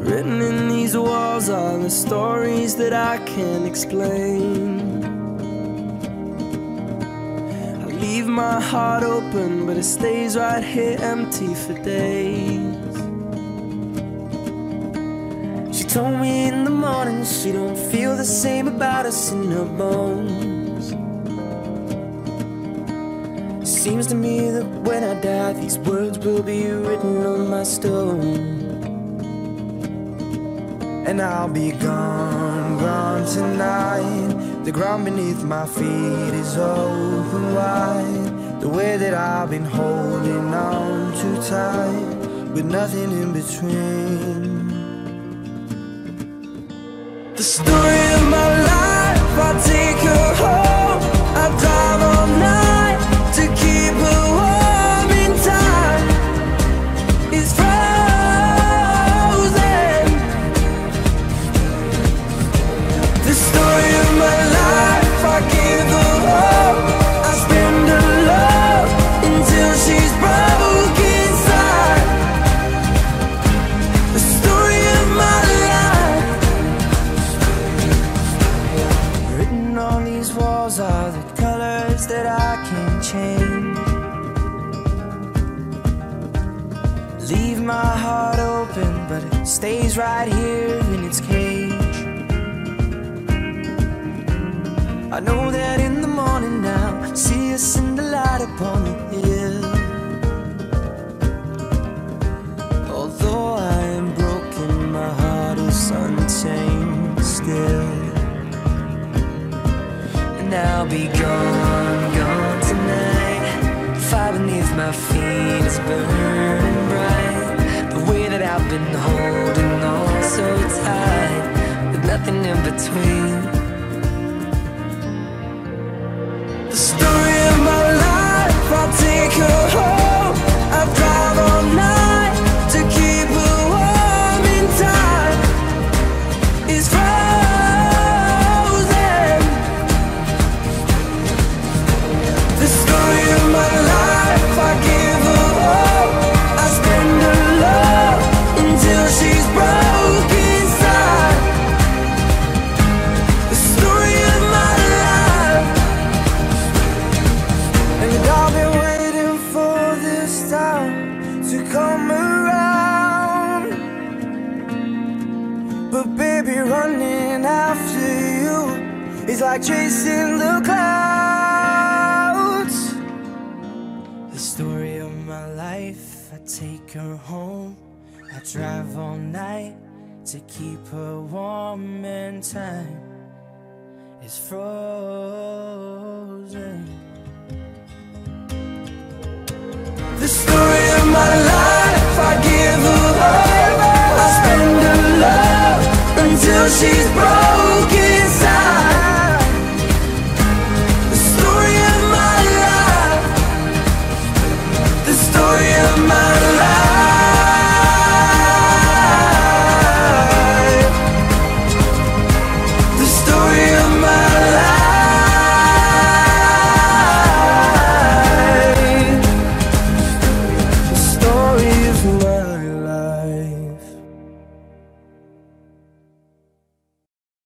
Written in these walls are the stories that I can't explain. I leave my heart open, but it stays right here empty for days. She told me in the morning she don't feel the same about us in her bones. Seems to me that when I die, these words will be written on my stone. And I'll be gone, gone tonight. The ground beneath my feet is open wide. The way that I've been holding on too tight, with nothing in between. The story of my life, I take her home. I drive all night to keep her warm in time. It's frozen. The story of my life, I give her hope. I spend her love until she's broke inside. The story of my life. Written on these walls are the colors that I can't change. Leave my heart open, but it stays right here in its cage. I know that in the morning now, see us in the light upon the hill. Although I am broken, my heart is untamed still. And I'll be gone, gone tonight. Fire beneath my feet is burning bright. The way that I've been holding on so tight, with nothing in between. The story of my life, I'll take her home. I drive all night to keep her warm in time. It's frozen. The story of my life, I give her hope. I spend her love until she's broke inside. The story of my life. And I've been waiting for this time to come around. But baby, running after you is like chasing the clouds. The story of my life, I take her home. I drive all night to keep her warm in time. It's frozen. The story of my life, I give her hope. I spend her love until she's broke.